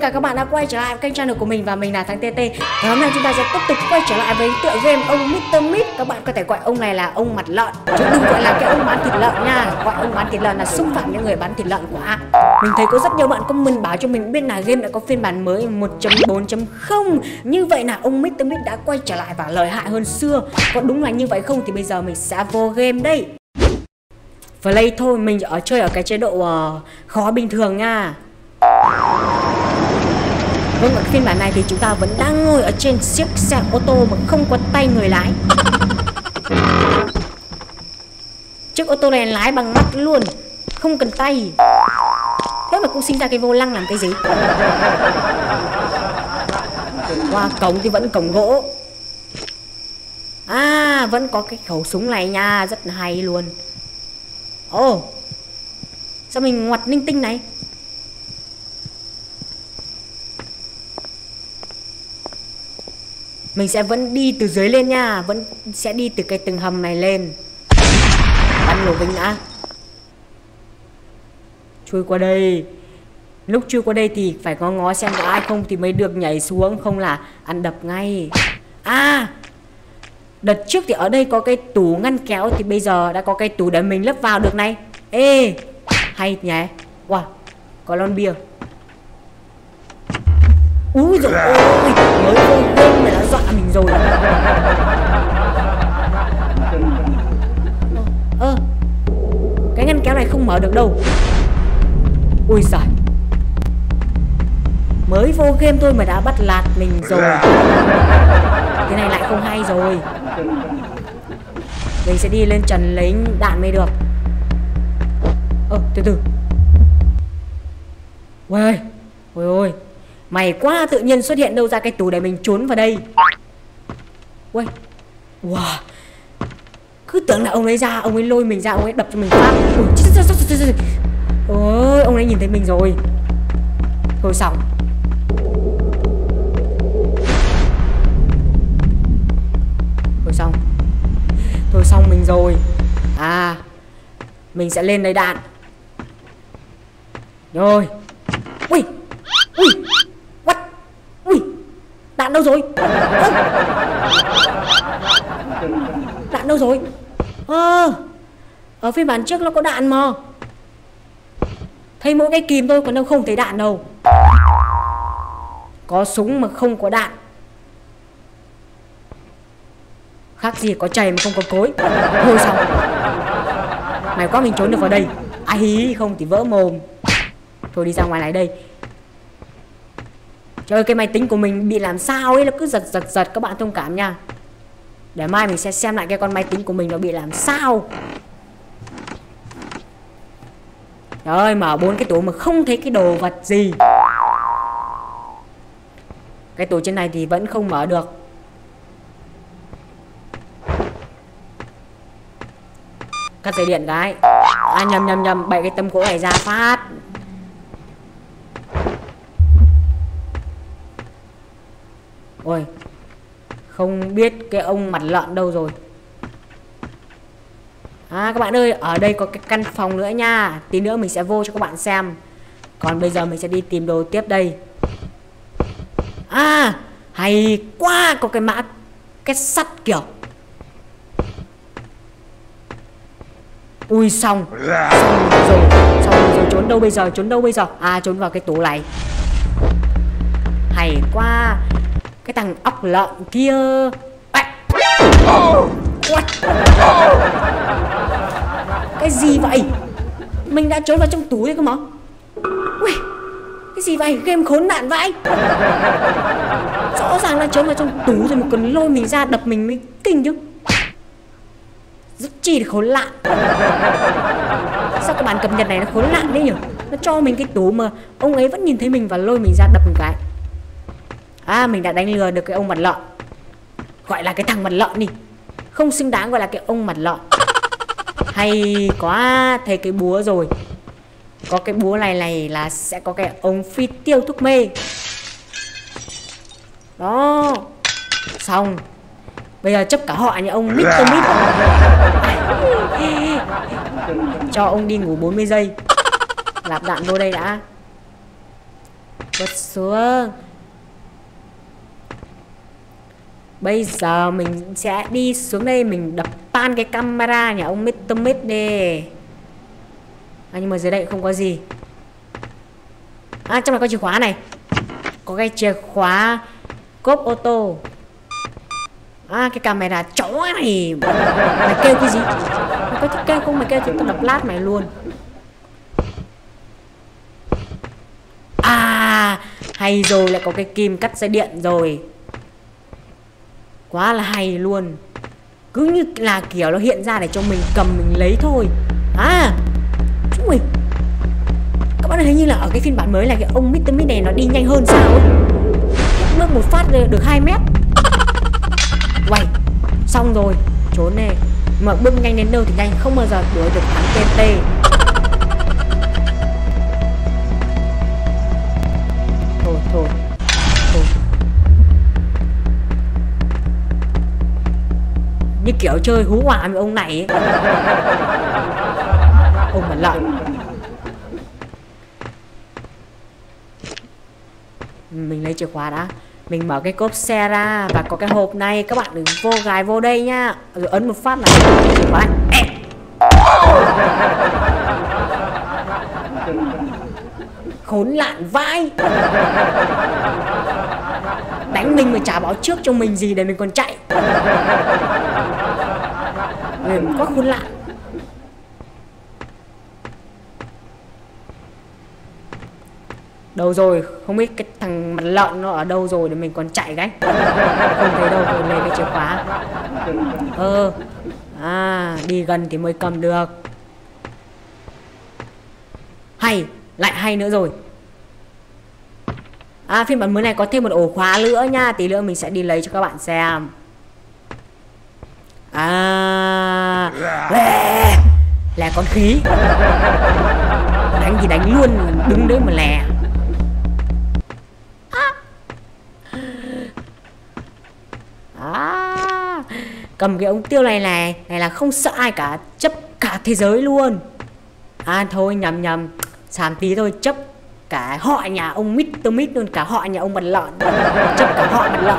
cả các bạn đã quay trở lại kênh channel của mình và mình là Thắng TT. Và hôm nay chúng ta sẽ tiếp tục quay trở lại với tựa game ông Mr. Meat. Các bạn có thể gọi ông này là ông mặt lợn, chứ đừng gọi là cái ông bán thịt lợn nha. Gọi ông bán thịt lợn là xúc phạm những người bán thịt lợn quá. Mình thấy có rất nhiều bạn comment báo cho mình biết là game đã có phiên bản mới 1.4.0. Như vậy là ông Mr. Meat đã quay trở lại và lợi hại hơn xưa. Có đúng là như vậy không thì bây giờ mình sẽ vô game đây. Play thôi, mình chơi ở cái chế độ khó bình thường nha. Vâng, ở phiên bản này thì chúng ta vẫn đang ngồi ở trên chiếc xe ô tô mà không có tay người lái. Chiếc ô tô này lái bằng mắt luôn, không cần tay. Thế mà cũng sinh ra cái vô lăng làm cái gì? Qua cổng thì vẫn cổng gỗ. À, vẫn có cái khẩu súng này nha, rất là hay luôn. Ồ, sao mình ngoặt linh tinh này? Mình sẽ vẫn đi từ dưới lên nha, vẫn sẽ đi từ cái từng hầm này lên. Bắn nổ vinh đã. Chui qua đây. Lúc chui qua đây thì phải ngó ngó xem có ai không thì mới được nhảy xuống, không là ăn đập ngay. À, đợt trước thì ở đây có cái tủ ngăn kéo thì bây giờ đã có cái tủ để mình lấp vào được này. Ê, hay nhỉ. Wow, có lon bia. Úi dồi ôi, mới vô game mà đã dọa mình rồi. Cái ngăn kéo này không mở được đâu. Ui giời, mới vô game thôi mà đã bắt lạt mình rồi. Thế này lại không hay rồi. Mình sẽ đi lên trần lấy đạn mới được. Từ từ. Ôi ôi, mày quá, tự nhiên xuất hiện đâu ra cái tủ để mình trốn vào đây. Ui, wow, cứ tưởng là ông ấy ra, ông ấy lôi mình ra, ông ấy đập cho mình phát. Ôi, ông ấy nhìn thấy mình rồi. Thôi xong. Thôi xong mình rồi. À, mình sẽ lên lấy đạn. Rồi. Ui, what? Ui, đạn đâu rồi? Đạn đâu rồi? Ở phiên bản trước nó có đạn mà. Thấy mỗi cái kìm thôi, còn đâu không thấy đạn đâu. Có súng mà không có đạn, khác gì có chày mà không có cối. Thôi xong. May quá mình trốn được vào đây. Ai không thì vỡ mồm. Thôi đi ra ngoài này đây. Trời ơi, cái máy tính của mình bị làm sao ấy, nó cứ giật. Các bạn thông cảm nha. Để mai mình sẽ xem lại cái con máy tính của mình nó bị làm sao. Trời ơi, mở 4 cái tủ mà không thấy cái đồ vật gì. Cái tủ trên này thì vẫn không mở được. Cắt dây điện cái. À, nhầm, bày cái tấm gỗ này ra phát. Ôi, không biết cái ông mặt lợn đâu rồi. À, các bạn ơi, ở đây có cái căn phòng nữa nha. Tí nữa mình sẽ vô cho các bạn xem. Còn bây giờ mình sẽ đi tìm đồ tiếp đây. À, hay quá, có cái mã kết sắt kiểu. Ui xong rồi, trốn đâu bây giờ? À, trốn vào cái tủ này. Hay quá. Cái thằng ốc lợn kia. What? Cái gì vậy? Mình đã trốn vào trong túi đấy cơ mà. Ui, cái gì vậy? Game khốn nạn vậy. Rõ ràng là trốn vào trong túi rồi mà còn lôi mình ra đập mình mới kinh chứ. Rất chi là khốn nạn. Sao các bạn cập nhật này nó khốn nạn đấy nhỉ? Nó cho mình cái tủ mà ông ấy vẫn nhìn thấy mình và lôi mình ra đập một cái. À, mình đã đánh lừa được cái ông mặt lợn. Gọi là cái thằng mặt lợn đi, không xứng đáng gọi là cái ông mặt lợn. Hay quá, thấy cái búa rồi. Có cái búa này là sẽ có cái ống phi tiêu thuốc mê. Đó. Xong. Bây giờ chấp cả họ như ông Mr. Meat. Cho ông đi ngủ 40 giây. Lạp đạn vô đây đã. Vứt xuống. Bây giờ mình sẽ đi xuống đây, mình đập tan cái camera nhà ông Mr. Mít đi. Nhưng mà dưới đây không có gì. Trong này có chìa khóa này. Có cái chìa khóa cốp ô tô. Cái camera chó này. Mày kêu cái gì? Mày có thích kêu không? Mày kêu thì tao đập lát mày luôn. Hay rồi, lại có cái kim cắt dây điện rồi. Quá là hay luôn. Cứ như là kiểu nó hiện ra để cho mình cầm mình lấy thôi. Chúng mình. Các bạn thấy như là ở cái phiên bản mới là cái ông Mr. Mít này nó đi nhanh hơn sao ấy. Bước một phát được 2 mét. Uầy, xong rồi. Trốn này. Mà bước nhanh đến đâu thì nhanh, không bao giờ đuổi được thằng TT. Thôi. Như kiểu chơi hú hỏa với ông này ấy. Ông mà lợn. Mình lấy chìa khóa đã. Mình mở cái cốp xe ra. Và có cái hộp này. Các bạn đừng vô gài vô đây nhá. Rồi ấn một phát là chìa khóa. Khốn nạn vãi. Đánh mình mà chả báo trước cho mình gì để mình còn chạy. Mình quá khốn nạn. Đâu rồi? Không biết cái thằng mặt lợn nó ở đâu rồi để mình còn chạy cái. Không thấy đâu, rồi lấy cái chìa khóa. Đi gần thì mới cầm được. Hay, lại hay nữa rồi. Phiên bản mới này có thêm một ổ khóa nữa nha. Tí nữa mình sẽ đi lấy cho các bạn xem. Là con khí. Đánh thì đánh luôn, đứng đấy mà lè. Cầm cái ống tiêu này là không sợ ai cả, chấp cả thế giới luôn. Thôi nhầm, xàm tí thôi, chấp cả họ nhà ông Mr. Mít luôn, cả họ nhà ông mặt lợn. Chấp cả họ mặt lợn.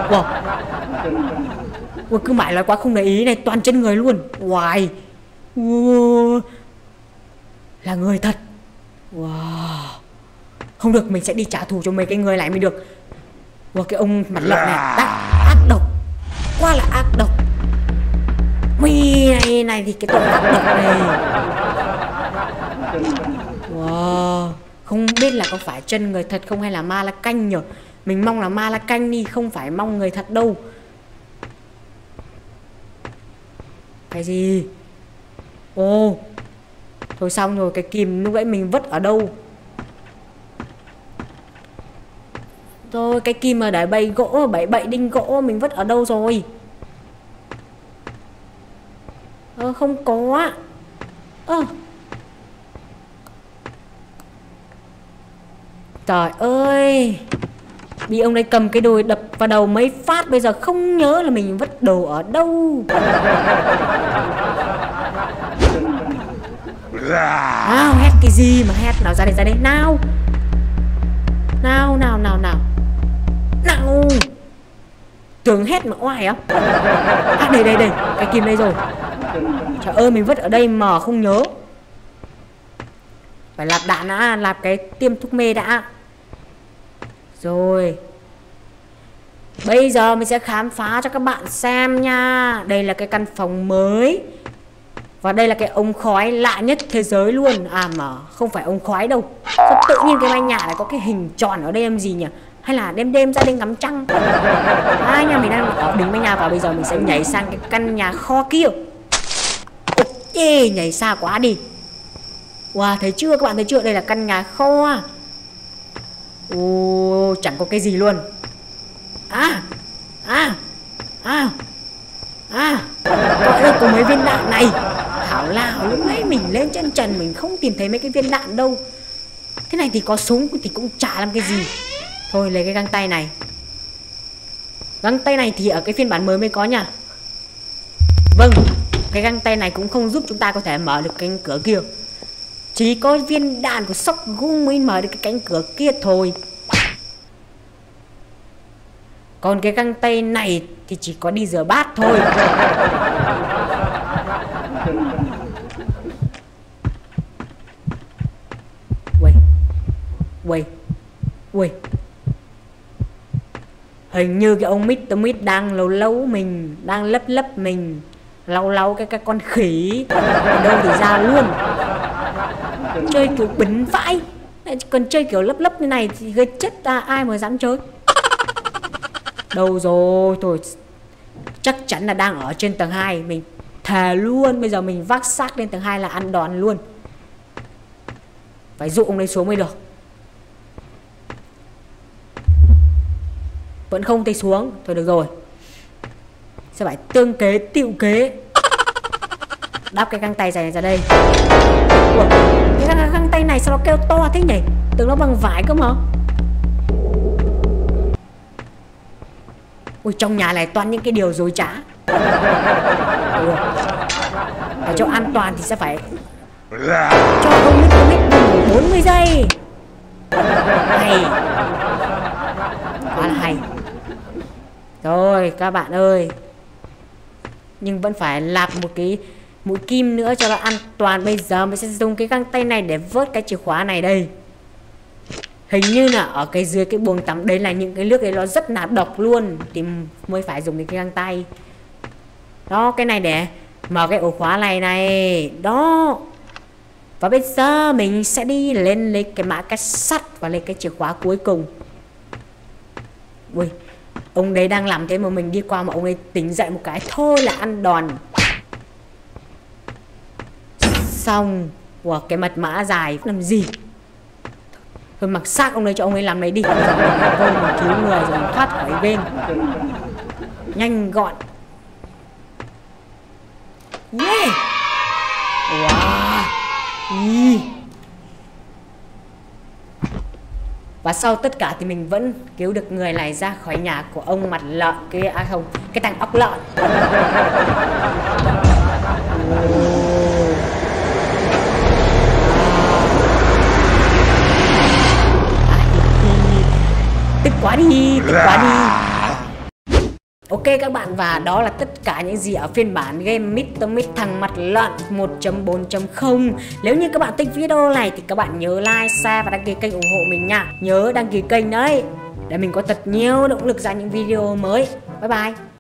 Wow. Cứ mãi nói quá không để ý này, toàn chân người luôn. Wow. Là người thật. Wow. Không được, mình sẽ đi trả thù cho mấy cái người này mới được. Cái ông mặt lợn này ác độc. Quá là ác độc. Này thì cái tội ác độc này. Wow. Không biết là có phải chân người thật không hay là ma la canh nhỉ? Mình mong là ma la canh đi, không phải mong người thật đâu. Cái gì? Thôi xong rồi, cái kìm lúc nãy mình vứt ở đâu? Thôi cái kìm mà để bày gỗ, bậy đinh gỗ mình vứt ở đâu rồi? Không có. Trời ơi. Bị ông này cầm cái đùi đập vào đầu mấy phát. Bây giờ không nhớ là mình vứt đồ ở đâu. Hét cái gì mà hét? Nào ra đây nào. Nào. Tưởng hét mà oai á. Đây cái kim đây rồi. Trời ơi, mình vứt ở đây mà không nhớ. Phải lạp đạn đã, lạp cái tiêm thuốc mê đã. Rồi. Bây giờ mình sẽ khám phá cho các bạn xem nha. Đây là cái căn phòng mới. Và đây là cái ống khói lạ nhất thế giới luôn. Mà không phải ống khói đâu. Sao tự nhiên cái mái nhà lại có cái hình tròn ở đây em gì nhỉ? Hay là đêm ra đây ngắm trăng? Nhà mình đang ở đỉnh mái nhà. Và bây giờ mình sẽ nhảy sang cái căn nhà kho kia. Nhảy xa quá đi. Wow, thấy chưa các bạn, thấy chưa? Đây là căn nhà kho. Chẳng có cái gì luôn. Gọi là có mấy viên đạn này. Thảo nào lúc nãy mình lên chân trần mình không tìm thấy mấy cái viên đạn đâu. Thế này thì có súng thì cũng chả làm cái gì. Thôi lấy cái găng tay này. Găng tay này thì ở cái phiên bản mới mới có nha. Vâng, cái găng tay này cũng không giúp chúng ta có thể mở được cánh cửa kia. Chỉ có viên đạn của Shock Gun mới mở được cái cánh cửa kia thôi. Còn cái găng tay này thì chỉ có đi rửa bát thôi. Ui. Hình như cái ông Mr. Mít đang lấu mình, đang lấp mình, lau cái con khỉ. Đâu thì ra luôn. Chơi kiểu bẩn vãi. Còn chơi kiểu lấp như này thì gây chết ta, ai mà dám chơi. Đâu rồi, thôi chắc chắn là đang ở trên tầng 2. Mình thề luôn, bây giờ mình vác xác lên tầng 2 là ăn đòn luôn. Phải dụ ông ấy xuống mới được. Vẫn không thấy xuống. Thôi được rồi, sẽ phải tương kế tiệu kế. Đắp cái găng tay này ra đây. Ủa, cái găng tay này sao nó kêu to thế nhỉ? Tưởng nó bằng vải cơ mà. Ui, trong nhà này toàn những cái điều dối trá. Để cho an toàn thì sẽ phải cho ông Mít ngủ 40 giây. Hay, quá là hay. Rồi các bạn ơi, nhưng vẫn phải lạp một cái mũi kim nữa cho nó an toàn. Bây giờ mình sẽ dùng cái găng tay này để vớt cái chìa khóa này đây. Hình như là ở cái dưới cái buồng tắm đấy là những cái nước đấy nó rất là độc luôn, thì mới phải dùng cái găng tay. Đó, cái này để mở cái ổ khóa này đó. Và bây giờ mình sẽ đi lên lấy cái mã cái sắt và lấy cái chìa khóa cuối cùng. Ui, ông đấy đang làm thế mà mình đi qua mà ông ấy tỉnh dậy một cái thôi là ăn đòn. Xong. Wow, cái mật mã dài làm gì. Thôi mặc xác ông ấy cho ông ấy làm lấy đi. Rồi mình cứu người rồi mình thoát khỏi game. Nhanh gọn. Yeah. Wow. Và sau tất cả thì mình vẫn cứu được người này ra khỏi nhà của ông mặt lợn. Cái thằng ốc lợn. Tức quá đi. Ok các bạn, và đó là tất cả những gì ở phiên bản game Mr. Mít thằng mặt lợn 1.4.0. Nếu như các bạn thích video này thì các bạn nhớ like, share và đăng ký kênh ủng hộ mình nha. Nhớ đăng ký kênh đấy, để mình có thật nhiều động lực ra những video mới. Bye bye.